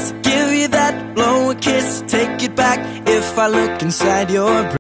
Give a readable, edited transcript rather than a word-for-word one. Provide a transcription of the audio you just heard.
Give you that, blow a kiss, take it back. If I look inside your brain.